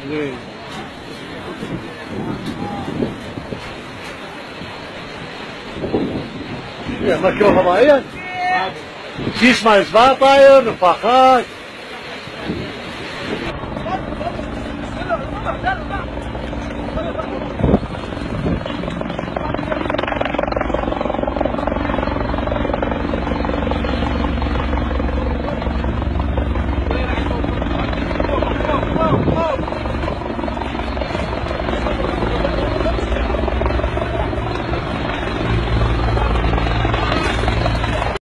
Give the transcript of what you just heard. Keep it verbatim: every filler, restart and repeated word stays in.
ليه؟ Ja, maar ik wil wel. Kies maar eens wat bij je, een pakket.